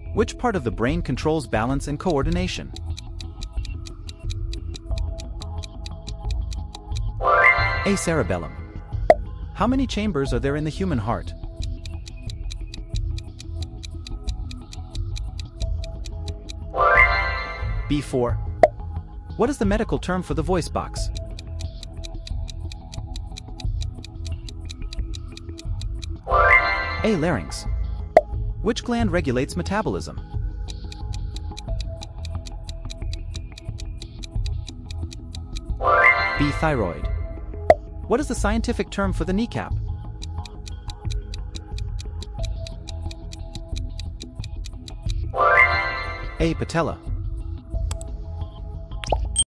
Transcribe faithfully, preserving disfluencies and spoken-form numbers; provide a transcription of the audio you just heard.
Which part of the brain controls balance and coordination? A. Cerebellum. How many chambers are there in the human heart? B. four. What is the medical term for the voice box? A. Larynx. Which gland regulates metabolism? B. Thyroid. What is the scientific term for the kneecap? A. Patella.